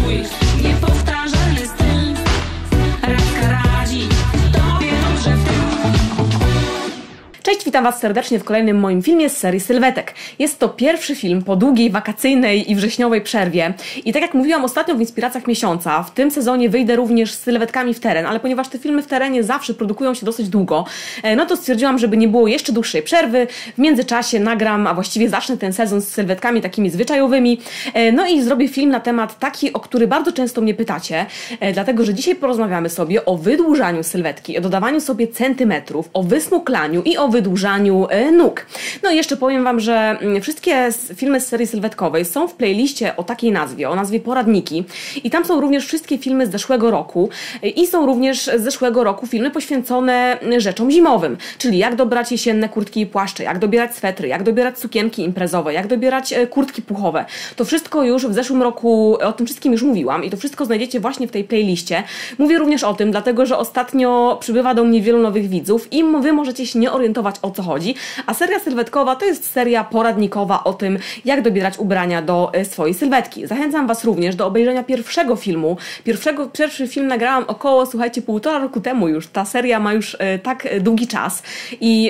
swój niepowtarzalny styl. Radka radzi tobie dobrze w tym. Cześć, witam Was serdecznie w kolejnym moim filmie z serii Sylwetek. Jest to pierwszy film po długiej wakacyjnej i wrześniowej przerwie. I tak jak mówiłam ostatnio w inspiracjach miesiąca, w tym sezonie wyjdę również z sylwetkami w teren, ale ponieważ te filmy w terenie zawsze produkują się dosyć długo, no to stwierdziłam, żeby nie było jeszcze dłuższej przerwy. W międzyczasie nagram, a właściwie zacznę ten sezon z sylwetkami takimi zwyczajowymi. No i zrobię film na temat taki, o który bardzo często mnie pytacie, dlatego że dzisiaj porozmawiamy sobie o wydłużaniu sylwetki, o dodawaniu sobie centymetrów, o wysmuklaniu i o wydłużaniu nóg. No i jeszcze powiem Wam, że wszystkie filmy z serii sylwetkowej są w playliście o takiej nazwie, o nazwie Poradniki i tam są również wszystkie filmy z zeszłego roku i są również z zeszłego roku filmy poświęcone rzeczom zimowym, czyli jak dobrać jesienne kurtki i płaszcze, jak dobierać swetry, jak dobierać sukienki imprezowe, jak dobierać kurtki puchowe. To wszystko już w zeszłym roku, o tym wszystkim już mówiłam i to wszystko znajdziecie właśnie w tej playliście. Mówię również o tym, dlatego że ostatnio przybywa do mnie wielu nowych widzów i Wy możecie się nie orientować, o co chodzi, a seria sylwetkowa to jest seria poradnikowa o tym, jak dobierać ubrania do swojej sylwetki. Zachęcam Was również do obejrzenia pierwszego filmu. Pierwszy film nagrałam około, słuchajcie, 1,5 roku temu już. Ta seria ma już tak długi czas i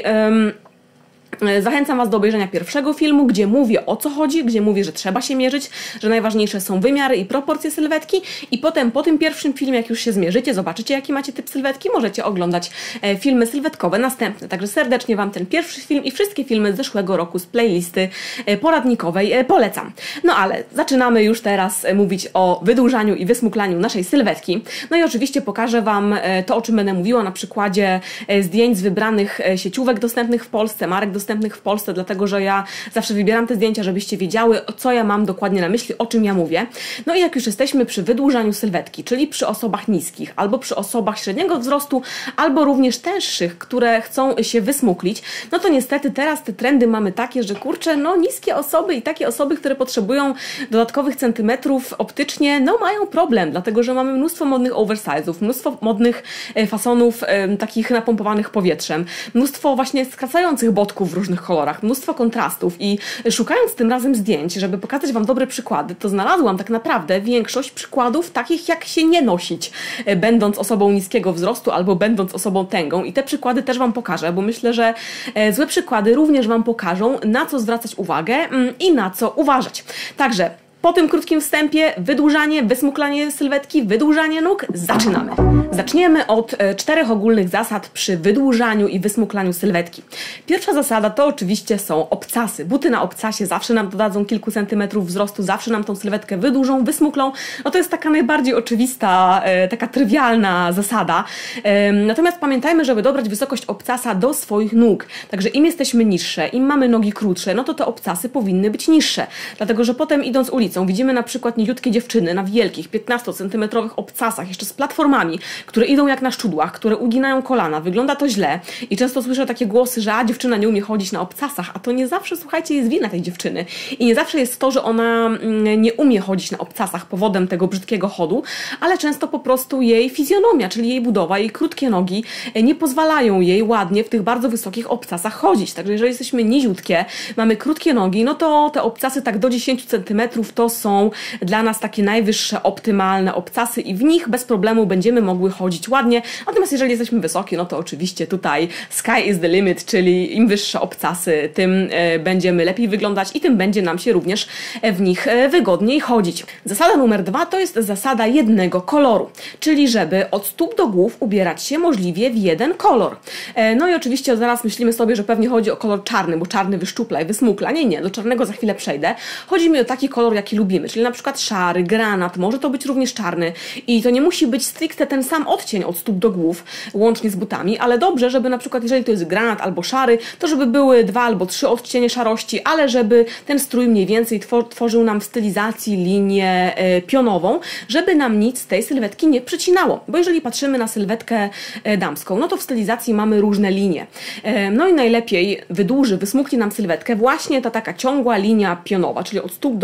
zachęcam Was do obejrzenia pierwszego filmu, gdzie mówię, o co chodzi, gdzie mówię, że trzeba się mierzyć, że najważniejsze są wymiary i proporcje sylwetki i potem po tym pierwszym filmie, jak już się zmierzycie, zobaczycie, jaki macie typ sylwetki, możecie oglądać filmy sylwetkowe następne. Także serdecznie Wam ten pierwszy film i wszystkie filmy z zeszłego roku z playlisty poradnikowej polecam. No ale zaczynamy już teraz mówić o wydłużaniu i wysmuklaniu naszej sylwetki. No i oczywiście pokażę Wam to, o czym będę mówiła na przykładzie zdjęć z wybranych sieciówek dostępnych w Polsce, marek dostępnych w Polsce, dlatego że ja zawsze wybieram te zdjęcia, żebyście wiedziały, co ja mam dokładnie na myśli, o czym ja mówię. No i jak już jesteśmy przy wydłużaniu sylwetki, czyli przy osobach niskich, albo przy osobach średniego wzrostu, albo również tęższych, które chcą się wysmuklić, no to niestety teraz te trendy mamy takie, że kurczę, no niskie osoby i takie osoby, które potrzebują dodatkowych centymetrów optycznie, no mają problem, dlatego że mamy mnóstwo modnych oversize'ów, mnóstwo modnych fasonów takich napompowanych powietrzem, mnóstwo właśnie skracających botków w różnych kolorach, mnóstwo kontrastów i szukając tym razem zdjęć, żeby pokazać Wam dobre przykłady, to znalazłam tak naprawdę większość przykładów takich, jak się nie nosić, będąc osobą niskiego wzrostu albo będąc osobą tęgą i te przykłady też Wam pokażę, bo myślę, że złe przykłady również Wam pokażą, na co zwracać uwagę i na co uważać. Także po tym krótkim wstępie wydłużanie, wysmuklanie sylwetki, wydłużanie nóg, zaczynamy. Zaczniemy od 4 ogólnych zasad przy wydłużaniu i wysmuklaniu sylwetki. Pierwsza zasada to oczywiście są obcasy. Buty na obcasie zawsze nam dodadzą kilku centymetrów wzrostu, zawsze nam tą sylwetkę wydłużą, wysmuklą. No to jest taka najbardziej oczywista, taka trywialna zasada. Natomiast pamiętajmy, żeby dobrać wysokość obcasa do swoich nóg. Także im jesteśmy niższe, im mamy nogi krótsze, no to te obcasy powinny być niższe. Dlatego, że potem idąc ulicą widzimy na przykład niziutkie dziewczyny na wielkich, 15-centymetrowych obcasach, jeszcze z platformami, które idą jak na szczudłach, które uginają kolana. Wygląda to źle i często słyszę takie głosy, że dziewczyna nie umie chodzić na obcasach, a to nie zawsze, słuchajcie, jest wina tej dziewczyny. I nie zawsze jest to, że ona nie umie chodzić na obcasach powodem tego brzydkiego chodu, ale często po prostu jej fizjonomia, czyli jej budowa, jej krótkie nogi nie pozwalają jej ładnie w tych bardzo wysokich obcasach chodzić. Także jeżeli jesteśmy niziutkie, mamy krótkie nogi, no to te obcasy tak do 10 centymetrów to są dla nas takie najwyższe, optymalne obcasy i w nich bez problemu będziemy mogły chodzić ładnie. Natomiast jeżeli jesteśmy wysokie, no to oczywiście tutaj sky is the limit, czyli im wyższe obcasy, tym będziemy lepiej wyglądać i tym będzie nam się również w nich wygodniej chodzić. Zasada numer 2 to jest zasada jednego koloru, czyli żeby od stóp do głów ubierać się możliwie w jeden kolor. No i oczywiście zaraz myślimy sobie, że pewnie chodzi o kolor czarny, bo czarny wyszczupla i wysmukla. Nie, do czarnego za chwilę przejdę. Chodzi mi o taki kolor, jaki lubimy, czyli na przykład szary, granat, może to być również czarny i to nie musi być stricte ten sam odcień od stóp do głów, łącznie z butami, ale dobrze, żeby na przykład jeżeli to jest granat albo szary, to żeby były 2 albo 3 odcienie szarości, ale żeby ten strój mniej więcej tworzył nam w stylizacji linię pionową, żeby nam nic z tej sylwetki nie przycinało, bo jeżeli patrzymy na sylwetkę damską, no to w stylizacji mamy różne linie. No i najlepiej wysmukli nam sylwetkę właśnie ta taka ciągła linia pionowa, czyli od stóp do głów ten sam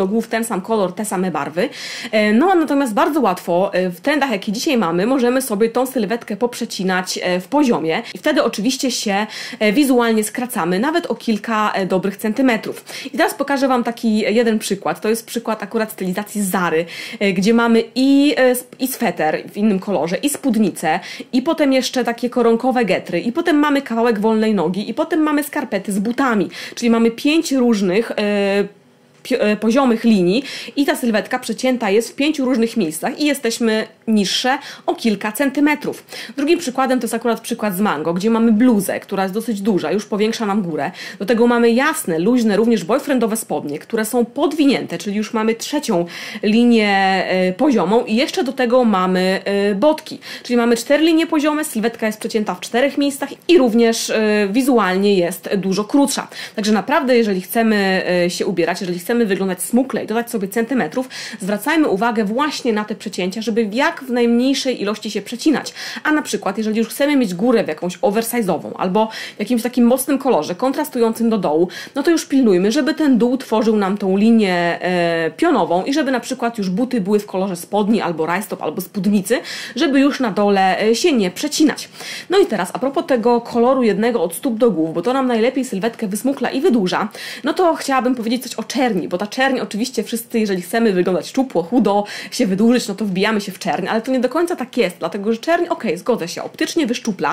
sam kolor, te same barwy. No natomiast bardzo łatwo w trendach, jakie dzisiaj mamy, możemy sobie tą sylwetkę poprzecinać w poziomie i wtedy oczywiście się wizualnie skracamy, nawet o kilka dobrych centymetrów. I teraz pokażę Wam taki jeden przykład. To jest przykład akurat stylizacji z Zary, gdzie mamy i sweter w innym kolorze, i spódnicę, i potem jeszcze takie koronkowe getry, i potem mamy kawałek wolnej nogi, i potem mamy skarpety z butami, czyli mamy 5 różnych poziomych linii i ta sylwetka przecięta jest w 5 różnych miejscach i jesteśmy niższe o kilka centymetrów. Drugim przykładem to jest akurat przykład z Mango, gdzie mamy bluzę, która jest dosyć duża, już powiększa nam górę. Do tego mamy jasne, luźne, również boyfriendowe spodnie, które są podwinięte, czyli już mamy trzecią linię poziomą i jeszcze do tego mamy botki, czyli mamy 4 linie poziome, sylwetka jest przecięta w 4 miejscach i również wizualnie jest dużo krótsza. Także naprawdę, jeżeli chcemy się ubierać, jeżeli chcemy wyglądać smukle i dodać sobie centymetrów, zwracajmy uwagę właśnie na te przecięcia, żeby jak w najmniejszej ilości się przecinać. A na przykład, jeżeli już chcemy mieć górę w jakąś oversize'ową albo w jakimś takim mocnym kolorze, kontrastującym do dołu, no to już pilnujmy, żeby ten dół tworzył nam tą linię pionową i żeby na przykład już buty były w kolorze spodni albo rajstop, albo spódnicy, żeby już na dole się nie przecinać. No i teraz a propos tego koloru jednego od stóp do głów, bo to nam najlepiej sylwetkę wysmukla i wydłuża, no to chciałabym powiedzieć coś o czerni, bo ta czerń oczywiście wszyscy, jeżeli chcemy wyglądać szczupło, chudo, się wydłużyć, no to wbijamy się w czerń, ale to nie do końca tak jest, dlatego że czerń, zgodzę się, optycznie wyszczupla,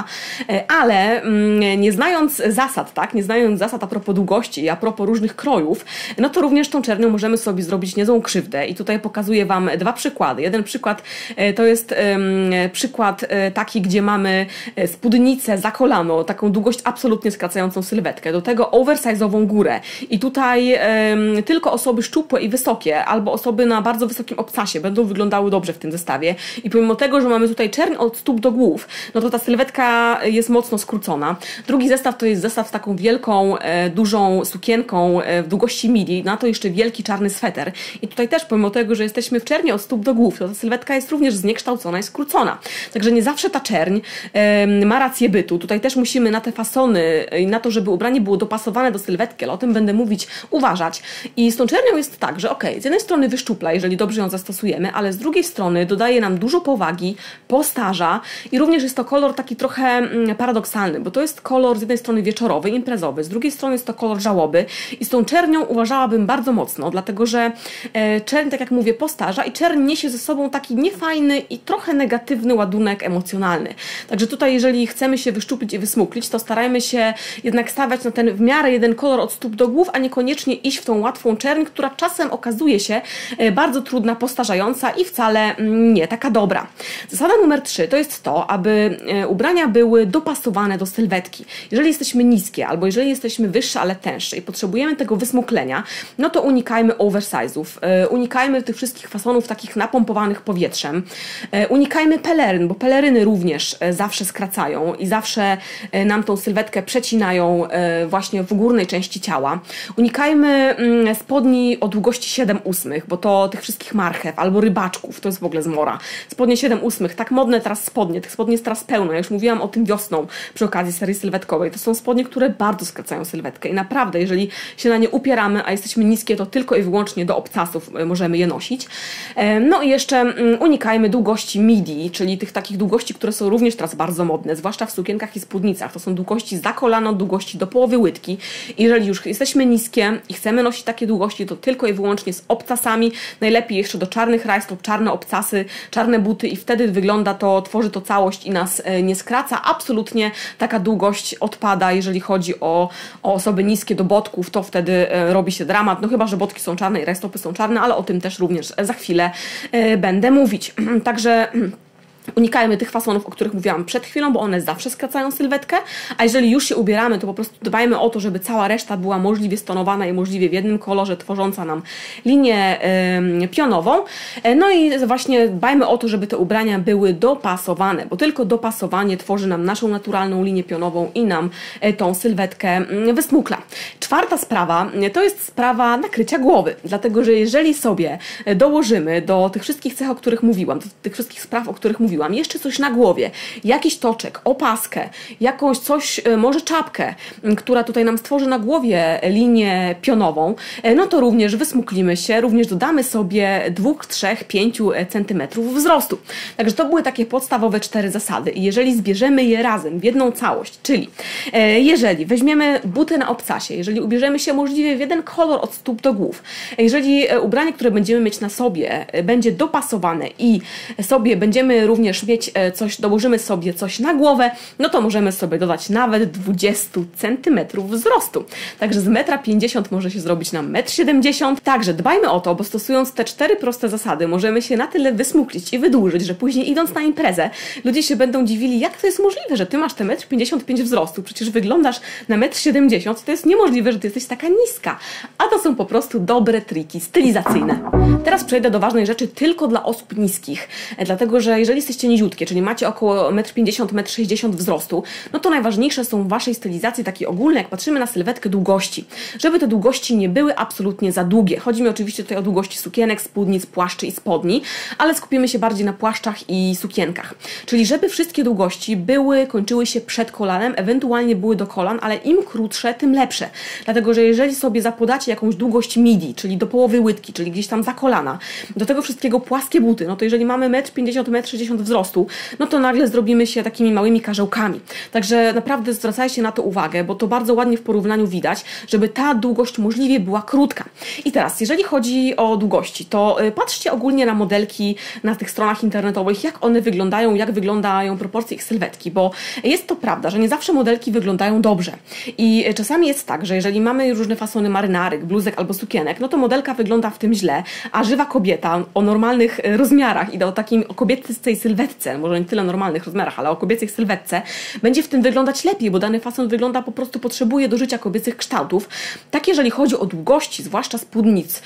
ale nie znając zasad, tak, nie znając zasad a propos długości i a propos różnych krojów, no to również tą czernią możemy sobie zrobić niezłą krzywdę i tutaj pokazuję Wam 2 przykłady. Jeden przykład to jest przykład taki, gdzie mamy spódnicę za kolano, taką długość absolutnie skracającą sylwetkę, do tego oversize'ową górę i tutaj tylko osoby szczupłe i wysokie, albo osoby na bardzo wysokim obcasie będą wyglądały dobrze w tym zestawie i pomimo tego, że mamy tutaj czerń od stóp do głów, no to ta sylwetka jest mocno skrócona. Drugi zestaw to jest zestaw z taką wielką, dużą sukienką w długości midi, na to jeszcze wielki czarny sweter i tutaj też pomimo tego, że jesteśmy w czerni od stóp do głów, to ta sylwetka jest również zniekształcona i skrócona. Także nie zawsze ta czerń ma rację bytu. Tutaj też musimy na te fasony i na to, żeby ubranie było dopasowane do sylwetki, ale o tym będę mówić, uważać. I z tą czernią jest tak, że z jednej strony wyszczupla, jeżeli dobrze ją zastosujemy, ale z drugiej strony dodaje nam dużo powagi, postarza i również jest to kolor taki trochę paradoksalny, bo to jest kolor z jednej strony wieczorowy, imprezowy, z drugiej strony jest to kolor żałoby i z tą czernią uważałabym bardzo mocno, dlatego że czerń, tak jak mówię, postarza i czerń niesie ze sobą taki niefajny i trochę negatywny ładunek emocjonalny. Także tutaj, jeżeli chcemy się wyszczuplić i wysmuklić, to starajmy się jednak stawiać na ten w miarę jeden kolor od stóp do głów, a niekoniecznie iść w tą łatwą czerń, która czasem okazuje się bardzo trudna, postarzająca i wcale nie taka dobra. Zasada numer 3 to jest to, aby ubrania były dopasowane do sylwetki. Jeżeli jesteśmy niskie albo jeżeli jesteśmy wyższe, ale tęższe i potrzebujemy tego wysmuklenia, no to unikajmy oversize'ów, unikajmy tych wszystkich fasonów takich napompowanych powietrzem, unikajmy peleryn, bo peleryny również zawsze skracają i zawsze nam tą sylwetkę przecinają właśnie w górnej części ciała. Unikajmy spodni o długości 7/8, bo to tych wszystkich marchew albo rybaczków, to jest w ogóle zmora. Spodnie 7/8, tak modne teraz spodnie, tych spodni jest teraz pełno, ja już mówiłam o tym wiosną przy okazji serii sylwetkowej. To są spodnie, które bardzo skracają sylwetkę i naprawdę, jeżeli się na nie upieramy, a jesteśmy niskie, to tylko i wyłącznie do obcasów możemy je nosić. No i jeszcze unikajmy długości midi, czyli tych takich długości, które są również teraz bardzo modne, zwłaszcza w sukienkach i spódnicach. To są długości za kolano, długości do połowy łydki. I jeżeli już jesteśmy niskie i chcemy nosić takie długości, to tylko i wyłącznie z obcasami, najlepiej jeszcze do czarnych rajstop, czarne obcasy, czarne buty i wtedy wygląda to, tworzy to całość i nas nie skraca. Absolutnie taka długość odpada, jeżeli chodzi o osoby niskie do botków, to wtedy robi się dramat, no chyba, że botki są czarne i rajstopy są czarne, ale o tym też również za chwilę będę mówić. Także unikajmy tych fasonów, o których mówiłam przed chwilą, bo one zawsze skracają sylwetkę, a jeżeli już się ubieramy, to po prostu dbajmy o to, żeby cała reszta była możliwie stonowana i możliwie w jednym kolorze, tworząca nam linię pionową. No i właśnie dbajmy o to, żeby te ubrania były dopasowane, bo tylko dopasowanie tworzy nam naszą naturalną linię pionową i nam tą sylwetkę wysmukla. Czwarta sprawa to jest sprawa nakrycia głowy, dlatego że jeżeli sobie dołożymy do tych wszystkich cech, o których mówiłam, do tych wszystkich spraw, o których mówiłam, mówiłam, jeszcze coś na głowie, jakiś toczek, opaskę, jakąś coś, może czapkę, która tutaj nam stworzy na głowie linię pionową, no to również wysmuklimy się, również dodamy sobie 2, 3, 5 cm wzrostu. Także to były takie podstawowe 4 zasady i jeżeli zbierzemy je razem w jedną całość, czyli jeżeli weźmiemy buty na obcasie, jeżeli ubierzemy się możliwie w jeden kolor od stóp do głów, jeżeli ubranie, które będziemy mieć na sobie będzie dopasowane i sobie będziemy również mieć coś, dołożymy sobie coś na głowę, no to możemy sobie dodać nawet 20 cm wzrostu. Także z 1,50 m może się zrobić na 1,70 m. Także dbajmy o to, bo stosując te 4 proste zasady możemy się na tyle wysmuklić i wydłużyć, że później idąc na imprezę ludzie się będą dziwili, jak to jest możliwe, że ty masz te 1,55 m wzrostu, przecież wyglądasz na 1,70 m, to jest niemożliwe, że ty jesteś taka niska. A to są po prostu dobre triki stylizacyjne. Teraz przejdę do ważnej rzeczy tylko dla osób niskich, dlatego że jeżeli jesteście niziutkie, czyli macie około 1,50 m, 1,60 m wzrostu, no to najważniejsze są w waszej stylizacji takie ogólne, jak patrzymy na sylwetkę, długości. Żeby te długości nie były absolutnie za długie. Chodzi mi oczywiście tutaj o długości sukienek, spódnic, płaszczy i spodni, ale skupimy się bardziej na płaszczach i sukienkach. Czyli żeby wszystkie długości kończyły się przed kolanem, ewentualnie były do kolan, ale im krótsze, tym lepsze. Dlatego, że jeżeli sobie zapodacie jakąś długość midi, czyli do połowy łydki, czyli gdzieś tam za kolana, do tego wszystkiego płaskie buty, no to jeżeli mamy 1,50 m, 1,60 m wzrostu, no to nagle zrobimy się takimi małymi karzełkami. Także naprawdę zwracajcie na to uwagę, bo to bardzo ładnie w porównaniu widać, żeby ta długość możliwie była krótka. I teraz, jeżeli chodzi o długości, to patrzcie ogólnie na modelki na tych stronach internetowych, jak one wyglądają, jak wyglądają proporcje ich sylwetki, bo jest to prawda, że nie zawsze modelki wyglądają dobrze. I czasami jest tak, że jeżeli mamy różne fasony marynarek, bluzek albo sukienek, no to modelka wygląda w tym źle, a żywa kobieta o normalnych rozmiarach i o takim kobiecej sylwetce, może nie tyle normalnych rozmiarach, ale o kobiecej sylwetce, będzie w tym wyglądać lepiej, bo dany fason wygląda po prostu, potrzebuje do życia kobiecych kształtów. Tak jeżeli chodzi o długości, zwłaszcza spódnic,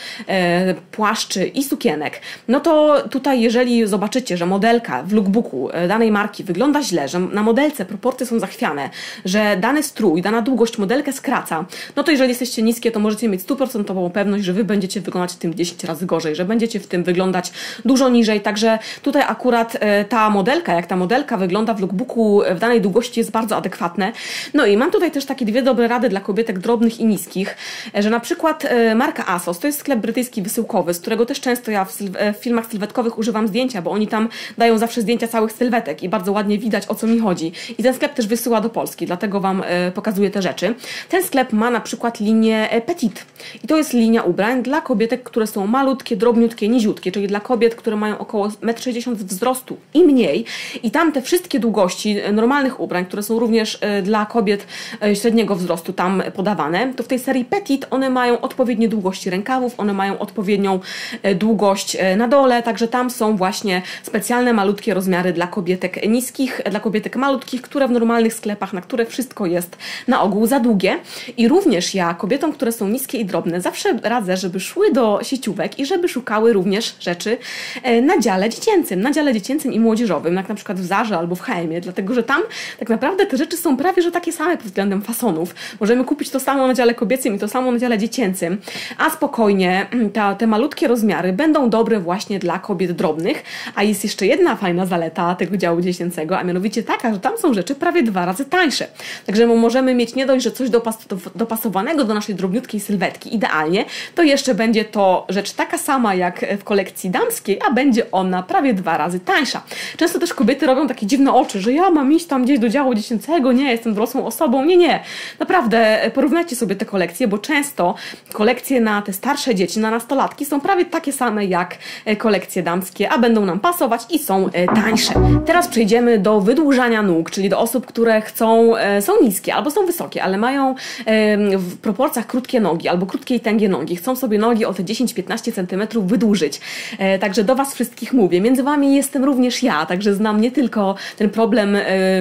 płaszczy i sukienek, no to tutaj jeżeli zobaczycie, że modelka w lookbooku danej marki wygląda źle, że na modelce proporcje są zachwiane, że dany strój, dana długość modelkę skraca, no to jeżeli jesteście niskie, to możecie mieć 100% pewność, że wy będziecie wyglądać w tym 10 razy gorzej, że będziecie w tym wyglądać dużo niżej, także tutaj akurat ta modelka, jak ta modelka wygląda w lookbooku w danej długości jest bardzo adekwatne. No i mam tutaj też takie 2 dobre rady dla kobietek drobnych i niskich, że na przykład marka ASOS, to jest sklep brytyjski wysyłkowy, z którego też często ja w filmach sylwetkowych używam zdjęcia, bo oni tam dają zawsze zdjęcia całych sylwetek i bardzo ładnie widać, o co mi chodzi. I ten sklep też wysyła do Polski, dlatego wam pokazuję te rzeczy. Ten sklep ma na przykład linię Petit i to jest linia ubrań dla kobietek, które są malutkie, drobniutkie, niziutkie, czyli dla kobiet, które mają około 1,60 m wzrostu i mniej. I tam te wszystkie długości normalnych ubrań, które są również dla kobiet średniego wzrostu tam podawane, to w tej serii Petit one mają odpowiednie długości rękawów, one mają odpowiednią długość na dole, także tam są właśnie specjalne malutkie rozmiary dla kobietek niskich, dla kobietek malutkich, które w normalnych sklepach, na które wszystko jest na ogół za długie. I również ja kobietom, które są niskie i drobne, zawsze radzę, żeby szły do sieciówek i żeby szukały również rzeczy na dziale dziecięcym i młodzieżowym, jak na przykład w Zarze albo w H&M-ie, dlatego że tam tak naprawdę te rzeczy są prawie że takie same pod względem fasonów. Możemy kupić to samo na dziale kobiecym i to samo na dziale dziecięcym, a spokojnie te malutkie rozmiary będą dobre właśnie dla kobiet drobnych. A jest jeszcze jedna fajna zaleta tego działu dziecięcego, a mianowicie taka, że tam są rzeczy prawie 2 razy tańsze. Także możemy mieć nie dość, że coś dopasowanego do naszej drobniutkiej sylwetki idealnie, to jeszcze będzie to rzecz taka sama jak w kolekcji damskiej, a będzie ona prawie 2 razy tańsza. Często też kobiety robią takie dziwne oczy, że ja mam iść tam gdzieś do działu dziecięcego, nie, jestem dorosłą osobą, nie. Naprawdę porównajcie sobie te kolekcje, bo często kolekcje na te starsze dzieci, na nastolatki są prawie takie same jak kolekcje damskie, a będą nam pasować i są tańsze. Teraz przejdziemy do wydłużania nóg, czyli do osób, które są niskie albo są wysokie, ale mają w proporcjach krótkie nogi albo krótkie i tęgie nogi. Chcą sobie nogi o te 10-15 cm wydłużyć. Także do was wszystkich mówię. Między wami jestem również ja, także znam nie tylko ten problem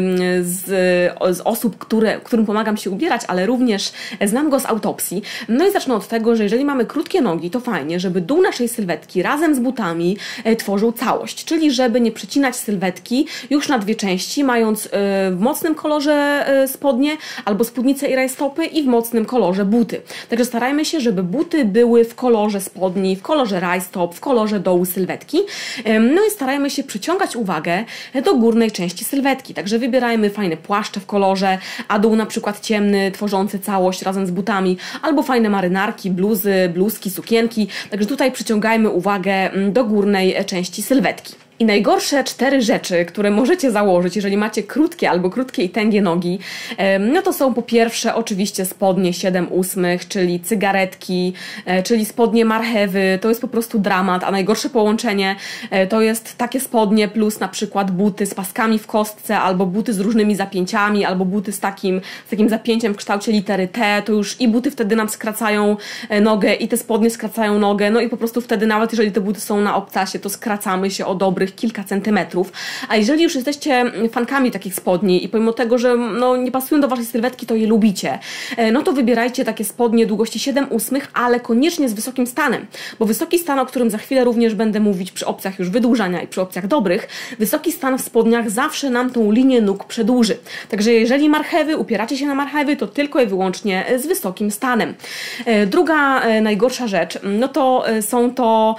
z osób, którym pomagam się ubierać, ale również znam go z autopsji. No i zacznę od tego, że jeżeli mamy krótkie nogi, to fajnie, żeby dół naszej sylwetki razem z butami tworzył całość, czyli żeby nie przecinać sylwetki już na 2 części, mając w mocnym kolorze spodnie albo spódnice i rajstopy i w mocnym kolorze buty. Także starajmy się, żeby buty były w kolorze spodni, w kolorze rajstop, w kolorze dołu sylwetki. No i starajmy się przyciągnąć przyciągać uwagę do górnej części sylwetki. Także wybierajmy fajne płaszcze w kolorze, a dół na przykład ciemny, tworzący całość razem z butami, albo fajne marynarki, bluzy, bluzki, sukienki. Także tutaj przyciągajmy uwagę do górnej części sylwetki. I najgorsze 4 rzeczy, które możecie założyć, jeżeli macie krótkie albo krótkie i tęgie nogi, no to są po pierwsze oczywiście spodnie 7/8, czyli cygaretki, czyli spodnie marchewy. To jest po prostu dramat, a najgorsze połączenie to jest takie spodnie plus na przykład buty z paskami w kostce, albo buty z różnymi zapięciami, albo buty z takim zapięciem w kształcie litery T. To już i buty wtedy nam skracają nogę, i te spodnie skracają nogę, no i po prostu wtedy nawet jeżeli te buty są na obcasie, to skracamy się o dobrych kilka centymetrów. A jeżeli już jesteście fankami takich spodni i pomimo tego, że no, nie pasują do waszej sylwetki, to je lubicie, no to wybierajcie takie spodnie długości 7/8, ale koniecznie z wysokim stanem, bo wysoki stan, o którym za chwilę również będę mówić przy opcjach już wydłużania i przy opcjach dobrych, wysoki stan w spodniach zawsze nam tą linię nóg przedłuży. Także jeżeli marchewy, upieracie się na marchewy, to tylko i wyłącznie z wysokim stanem. Druga najgorsza rzecz, no to są to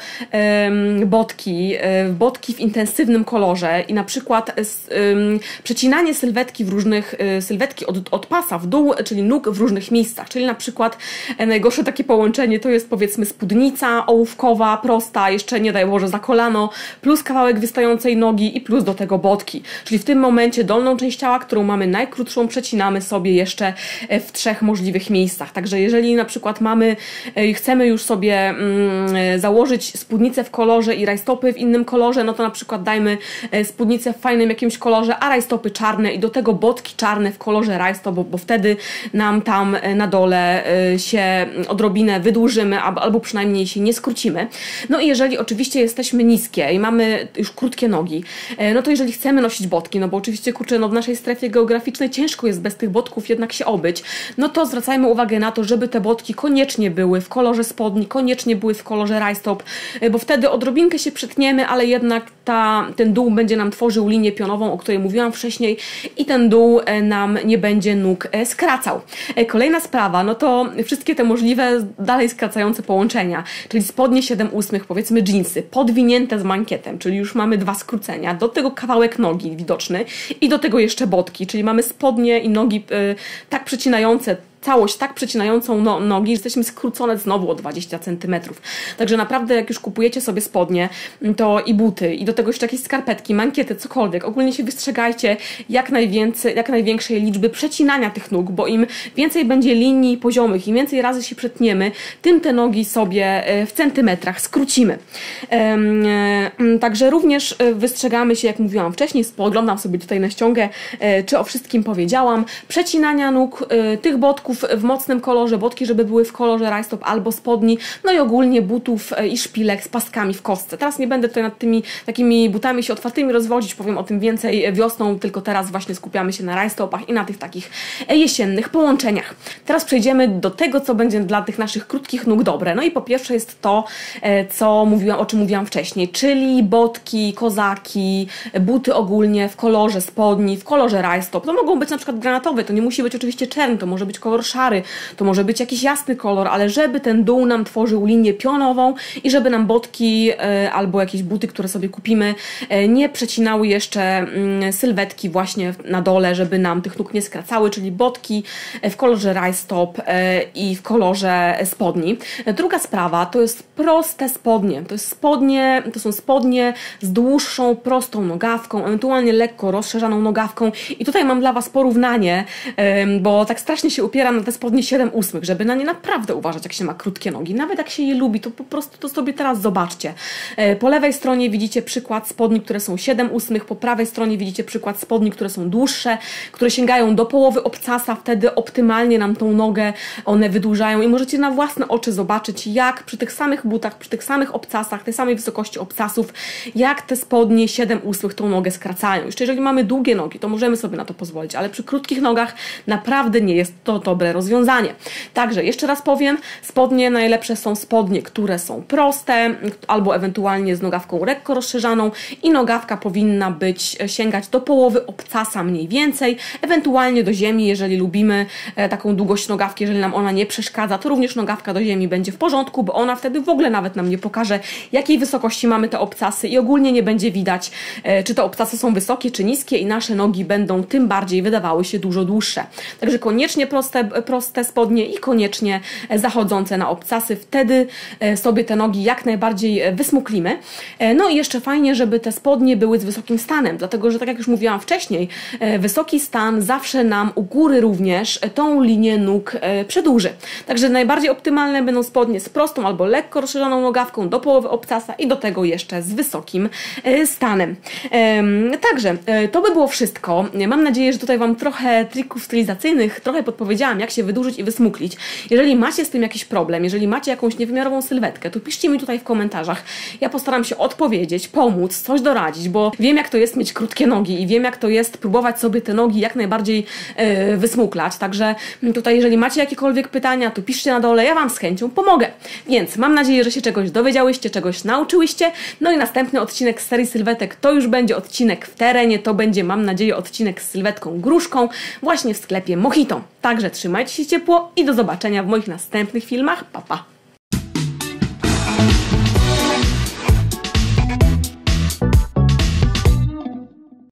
botki w intensywnym kolorze i na przykład przecinanie sylwetki od pasa w dół, czyli nóg w różnych miejscach, czyli na przykład najgorsze takie połączenie to jest powiedzmy spódnica ołówkowa, prosta, jeszcze nie daj Boże za kolano, plus kawałek wystającej nogi i plus do tego botki, czyli w tym momencie dolną część ciała, którą mamy najkrótszą, przecinamy sobie jeszcze w 3 możliwych miejscach. Także jeżeli na przykład chcemy już sobie założyć spódnicę w kolorze i rajstopy w innym kolorze, no to na przykład dajmy spódnicę w fajnym jakimś kolorze, a rajstopy czarne i do tego botki czarne w kolorze rajstop, bo wtedy nam tam na dole się odrobinę wydłużymy, albo przynajmniej się nie skrócimy. No i jeżeli oczywiście jesteśmy niskie i mamy już krótkie nogi, no to jeżeli chcemy nosić botki, no bo oczywiście kurczę, no w naszej strefie geograficznej ciężko jest bez tych botków jednak się obyć, no to zwracajmy uwagę na to, żeby te botki koniecznie były w kolorze spodni, koniecznie były w kolorze rajstop, bo wtedy odrobinkę się przytniemy, ale jednak ten dół będzie nam tworzył linię pionową, o której mówiłam wcześniej, i ten dół nam nie będzie nóg skracał. Kolejna sprawa, no to wszystkie te możliwe dalej skracające połączenia, czyli spodnie 7/8, powiedzmy dżinsy, podwinięte z mankietem, czyli już mamy 2 skrócenia, do tego kawałek nogi widoczny i do tego jeszcze botki, czyli mamy spodnie i nogi tak przecinające całość tak przecinającą nogi, że jesteśmy skrócone znowu o 20 cm. Także naprawdę jak już kupujecie sobie spodnie, to i buty, i do tego jeszcze jakieś skarpetki, mankiety, cokolwiek, ogólnie się wystrzegajcie jak największej liczby przecinania tych nóg, bo im więcej będzie linii poziomych, im więcej razy się przetniemy, tym te nogi sobie w centymetrach skrócimy. Także również wystrzegamy się, jak mówiłam wcześniej, spoglądam sobie tutaj na ściągę, czy o wszystkim powiedziałam, przecinania nóg, tych botków w mocnym kolorze, botki, żeby były w kolorze rajstop albo spodni, no i ogólnie butów i szpilek z paskami w kostce. Teraz nie będę tutaj nad tymi takimi butami się otwartymi rozwodzić, powiem o tym więcej wiosną, tylko teraz właśnie skupiamy się na rajstopach i na tych takich jesiennych połączeniach. Teraz przejdziemy do tego, co będzie dla tych naszych krótkich nóg dobre. No i po pierwsze jest to, o czym mówiłam wcześniej, czyli botki, kozaki, buty ogólnie w kolorze spodni, w kolorze rajstop. To mogą być na przykład granatowe, to nie musi być oczywiście czerń, to może być kolor szary, to może być jakiś jasny kolor, ale żeby ten dół nam tworzył linię pionową i żeby nam botki albo jakieś buty, które sobie kupimy, nie przecinały jeszcze sylwetki właśnie na dole, żeby nam tych nóg nie skracały, czyli botki w kolorze rajstop i w kolorze spodni. Druga sprawa to jest proste spodnie. To są spodnie z dłuższą, prostą nogawką, ewentualnie lekko rozszerzaną nogawką i tutaj mam dla Was porównanie, bo tak strasznie się upieram na te spodnie 7/8, żeby na nie naprawdę uważać, jak się ma krótkie nogi. Nawet jak się je lubi, to po prostu to sobie teraz zobaczcie. Po lewej stronie widzicie przykład spodni, które są 7/8, po prawej stronie widzicie przykład spodni, które są dłuższe, które sięgają do połowy obcasa, wtedy optymalnie nam tą nogę one wydłużają i możecie na własne oczy zobaczyć, jak przy tych samych butach, przy tych samych obcasach, tej samej wysokości obcasów, jak te spodnie 7/8 tą nogę skracają. Jeszcze jeżeli mamy długie nogi, to możemy sobie na to pozwolić, ale przy krótkich nogach naprawdę nie jest to dobre rozwiązanie. Także jeszcze raz powiem, spodnie najlepsze są spodnie, które są proste, albo ewentualnie z nogawką lekko rozszerzaną i nogawka powinna sięgać do połowy obcasa mniej więcej, ewentualnie do ziemi, jeżeli lubimy taką długość nogawki, jeżeli nam ona nie przeszkadza, to również nogawka do ziemi będzie w porządku, bo ona wtedy w ogóle nawet nam nie pokaże, jakiej wysokości mamy te obcasy i ogólnie nie będzie widać, czy te obcasy są wysokie, czy niskie i nasze nogi będą tym bardziej wydawały się dużo dłuższe. Także koniecznie proste spodnie i koniecznie zachodzące na obcasy, wtedy sobie te nogi jak najbardziej wysmuklimy. No i jeszcze fajnie, żeby te spodnie były z wysokim stanem, dlatego że tak jak już mówiłam wcześniej, wysoki stan zawsze nam u góry również tą linię nóg przedłuży. Także najbardziej optymalne będą spodnie z prostą albo lekko rozszerzoną nogawką do połowy obcasa i do tego jeszcze z wysokim stanem. Także to by było wszystko. Mam nadzieję, że tutaj Wam trochę trików stylizacyjnych, trochę podpowiedziałam, jak się wydłużyć i wysmuklić. Jeżeli macie z tym jakiś problem, jeżeli macie jakąś niewymiarową sylwetkę, to piszcie mi tutaj w komentarzach. Ja postaram się odpowiedzieć, pomóc, coś doradzić, bo wiem, jak to jest mieć krótkie nogi i wiem, jak to jest próbować sobie te nogi jak najbardziej wysmuklać. Także tutaj, jeżeli macie jakiekolwiek pytania, to piszcie na dole, ja Wam z chęcią pomogę. Więc mam nadzieję, że się czegoś dowiedziałyście, czegoś nauczyłyście. No i następny odcinek z serii sylwetek to już będzie odcinek w terenie, to będzie, mam nadzieję, odcinek z sylwetką gruszką właśnie w sklepie Mojito. Także trzymajcie się ciepło i do zobaczenia w moich następnych filmach. Pa, pa!